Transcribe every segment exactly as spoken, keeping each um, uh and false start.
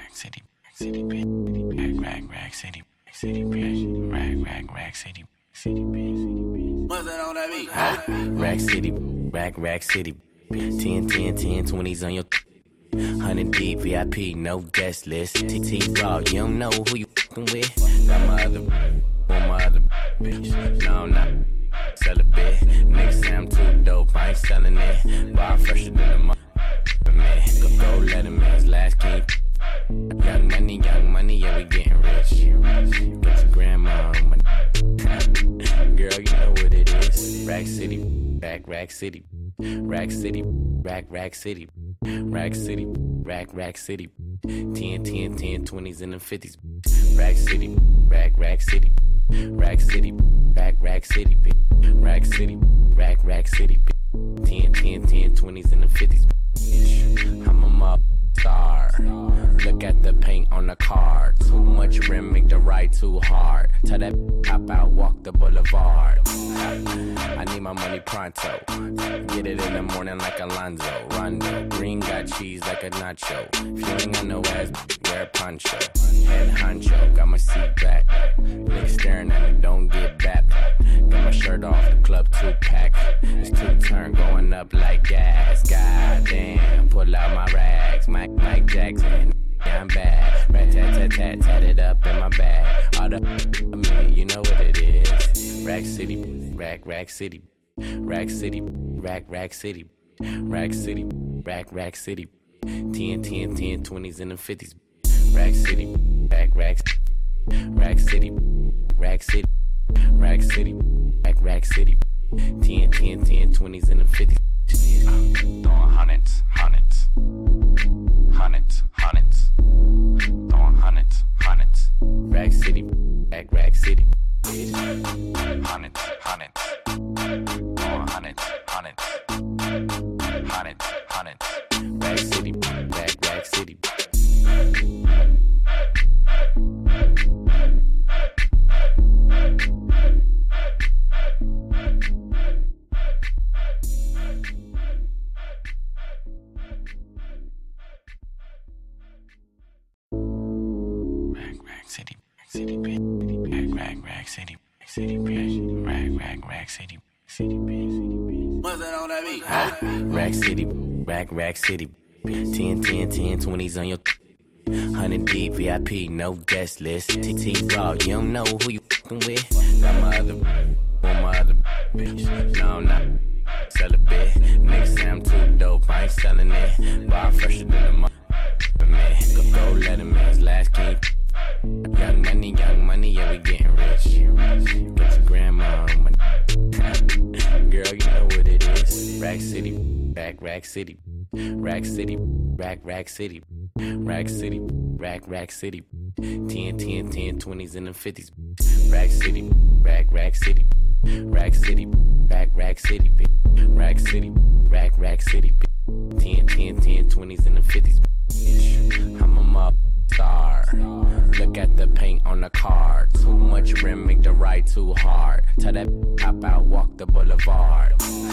Rack City, Rack City, bitch. Rack, rack, rack city, rack city, bitch. Rack, rack, rack city, city, bitch. What's that on that beat? Huh? Rack City, rack, rack city. ten, ten, ten, twenties on your one hundred deep, V I P, no guest list. T T Raw, you don't know who you fucking with. Got my other, on my other bitch. No, I'm not. Sell a bit. Niggas say I'm too dope, I ain't selling it. Bar fresher than a mother, man. Go, go let him in his last king. Young money, young money, yeah, we getting rich. Get your grandma on my girl, you know what it is. Rack City, rack, rack city. Rack City, rack, rack city. Rack City, rack, rack city. ten, ten, ten, twenties and the fifties. Rack City, rack, rack city. Rack City, rack, rack city. Rack City, rack, rack city. ten, ten, ten, twenties and the fifties. I'm a mob star. Look at the paint on the car. Too much rim, make the ride too hard. Tell that hop out, walk the boulevard. I need my money pronto. Get it in the morning like Alonzo. Rondo, green got cheese like a nacho. If you ain't got no ass, wear a poncho. Head honcho, got my seat back. Niggas staring at me, don't get back. Got my shirt off, the club two pack. It's two turn going up like gas. Goddamn, pull out my rags. Mike, Mike Jackson, yeah, I'm bad. Rat tat tat tat, tat it up in my bag. All the I mean, you know what it is. Rack City, rack, rack city. Rack City, rack, rack city. Rack City, rack, rack city. ten, ten, ten, twenties and the fifties. Rack City, rack, rack. Rack City, rack city. Rack City, rack, rack city. ten, ten, ten, twenties and the fifties. Throwing hundreds, hundreds. Hundreds, hundreds. Throwing hundreds, hundreds. Rack City, rack, rack city. Hundreds, hundreds. Throwing hundreds, hundreds. Hundreds, hundreds. Rack City, rack, rack city. City, city, rack, rack, rack, city, city, bitch. Rack, rack, rack, city, city, bitch. What's that on that beat? Huh? Rack City, rack, rack city. ten, ten, ten, twenties on your one hundred deep, V I P, no guest list. T T Raw, you don't know who you fucking with. Got my other, on my other bitch. No, I'm not. Sell a bit. Niggas say I'm too dope, I ain't selling it. Bar fresher than a mother, man. Go, go let him in his last king. Young money, young money, yeah, we getting rich. Get your grandma on my girl, you know what it is. Rack City, rack, rack city. Rack City, rack, rack city. Rack City, rack, rack city. ten, ten, ten, twenties and the fifties. Rack City, rack, rack city. Rack City, rack, rack city. Rack City, rack, rack city. ten, ten, ten, twenties and the fifties. I'm a mob star. Look at the paint on the car. Too much rim, make the ride too hard. Tell that hop out, walk the boulevard.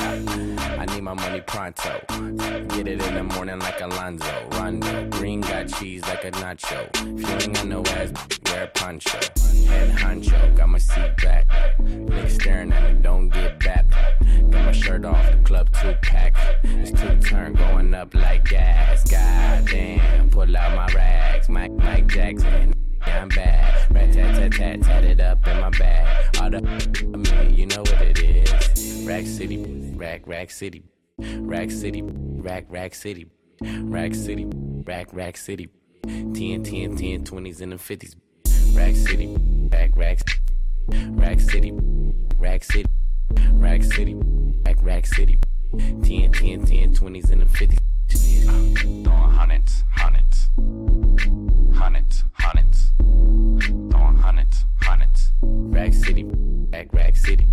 I need my money pronto. Get it in the morning like Alonzo. Rondo, green got cheese like a nacho. If you ain't got no ass, wear a poncho. Head honcho, got my seat back. Niggas staring at me, don't get back. Got my shirt off, the club two pack. It's two turn going up like gas. Goddamn, pull out my rags. Mike, Mike Jackson, yeah, I'm bad. Rat tat tat tat, tat it up in my bag. All the I mean, you know what it is. Rack City, rack, rack city. Rack City, rack, rack city. Rack City, rack, rack city. ten, ten, ten, twenties and the fifties. Rack City, rack, rack. Rack City, rack city. Rack City, rack, rack city. ten, ten, ten, twenties and the fifties. Throwing hundreds, hundreds. Hundreds, hundreds. Throwing hundreds, hundreds. Rack City, rack, rack city.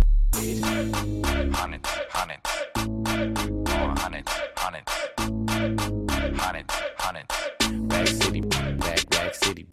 Hundreds, hundreds. Throwing hundreds, hundreds. Hundreds, hundreds. Rack City, rack, rack city.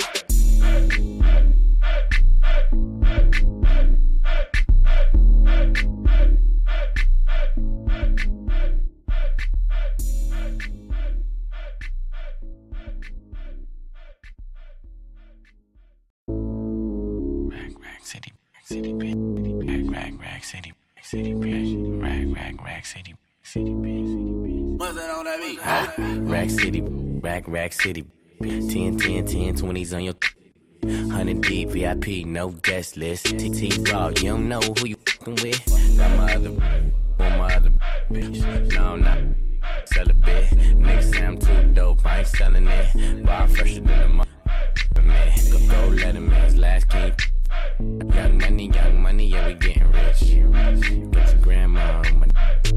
rack city, rack city, bitch. Rack, rack, rack city, rack city, bitch. Rack, rack, rack city, city, bitch. What's that on that beat? Rack city, rack, rack city. ten, ten, ten, twenties on your one hundred deep, V I P, no guest list. T T Raw, you don't know who you fucking with. Got my other, on my other bitch. No, I'm not sell a bit. Niggas say I'm too dope, I ain't selling it. Bar fresher than a mother, man. Go, go, let him in his last king. Young money, young money, yeah, we getting rich. Get your grandma on my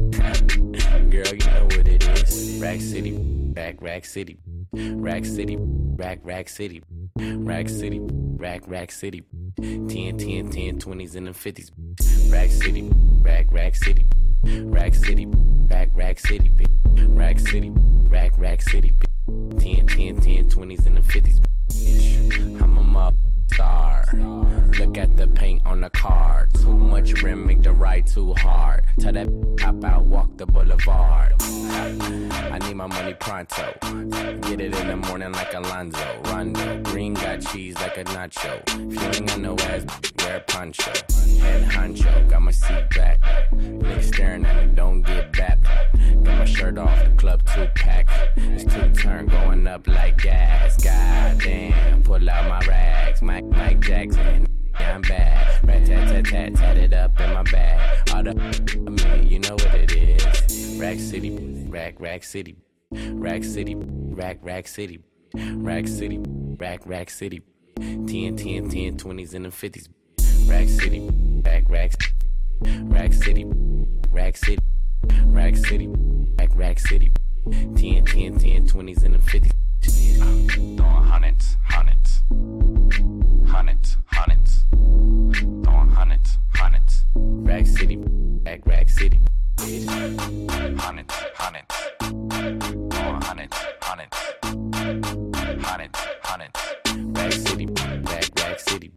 girl, you know what it is. Rack City, rack, rack city. Rack City, rack, rack city. Rack City, rack, rack city. ten, ten, ten, twenties and the fifties. Rack City, rack, rack city. Rack City, rack, rack city. Rack City, rack, rack city. ten, ten, ten, twenties and the fifties. I'm a mob star. Look at the paint on the car. Too much rim, make the ride too hard. Tell that hop out, walk the boulevard. I need my money pronto. Get it in the morning like Alonzo. Rondo, green got cheese like a nacho. If you ain't got no ass, wear a poncho. Head honcho, got my seat back. Niggas staring at me, don't get back. Got my shirt off, the club two pack. It's two turn going up like gas. Goddamn, pull out my rags. Mike, Mike Jackson, yeah, I'm bad. Rat tat tat tat, tat it up in my bag. All the I mean, you know what it is. Rack City, rack, rack city. Rack City, rack, rack city. Rack City, rack, rack city. ten, ten, ten, twenties and the fifties. Rack City, rack, rack, rack city. Rack City, rack city, rack, rack city. ten, ten, ten, twenties and the fifties. Throwing hundreds, hundreds. Hundreds, hundreds. Throwing hundreds, hundreds. Rack City, rack, rack city. Hundreds, hundreds. Throwing hundreds, hundreds. Hundreds, hundreds. Rack City, rack, rack city.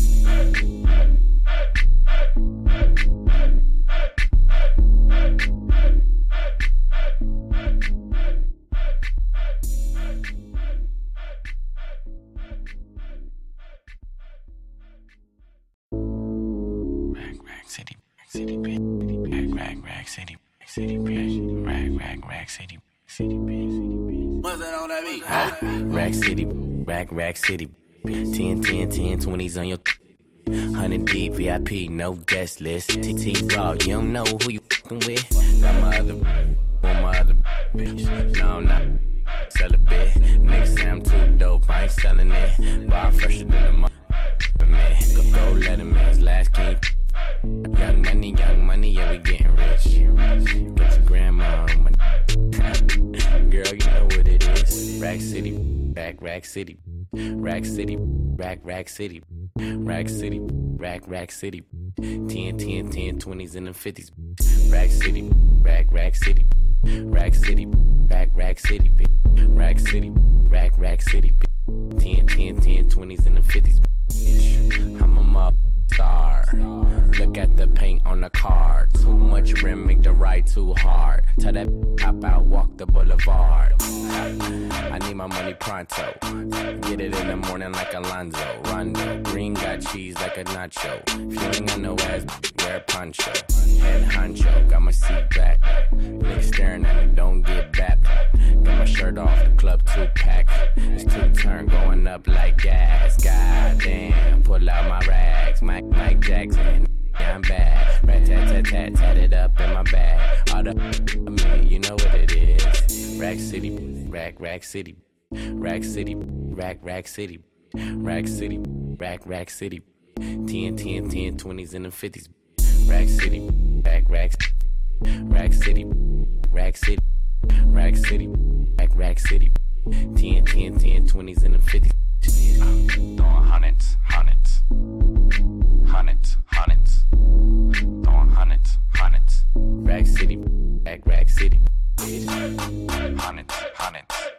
City, city, rack, rack, rack, city, city, rack, rack, rack, city, city, what's that on that beat? Rack City, rack, rack city, ten, ten, ten, twenties on your one hundred deep, V I P, no guest list. T T Raw, you don't know who you fucking with. Got my other, on my other bitch. No, I'm not sell a bit. Niggas say I'm too dope, I ain't selling it. Bar fresher than a mother, man. Go, go, let him in his last king. Young money, young money, yeah, we getting rich. Get your grandma on my girl, you know what it is. Rack City, rack, rack city. Rack City, rack, rack city. Rack City, rack, rack city. ten, ten, ten, twenties and the fifties. Rack City, rack, rack city. Rack City, rack, rack city. Rack City, rack, rack city. ten, ten, ten, twenties and the fifties. I'm a mob star. Look at the paint on the car. Too much rim, make the ride too hard. Tell that hop out, walk the boulevard. I need my money pronto. Get it in the morning like Alonzo. Rondo, green got cheese like a nacho. If you ain't got no ass, wear a poncho. Head honcho, got my seat back. Niggas staring at me, don't get back. Got my shirt off, the club two pack. It's two turn going up like gas. Goddamn, pull out my rags. Mike, Mike Jackson, yeah, I'm bad. Rat tat tat tat, tat it up in my bag. All the I mean, you know what it is. Rack City, rack, rack city. Rack City, rack, rack city. Rack City, rack, rack city. ten, ten, ten, twenties and the fifties. Rack City, rack, rack, rack city. Rack City, rack city, rack, rack city. ten, ten, ten, twenties and the fifties. Throwing hundreds, hundreds. Hundreds, hundreds. Throwing hundreds, hundreds. Rack City, rack, rack city. Hundreds, hundreds.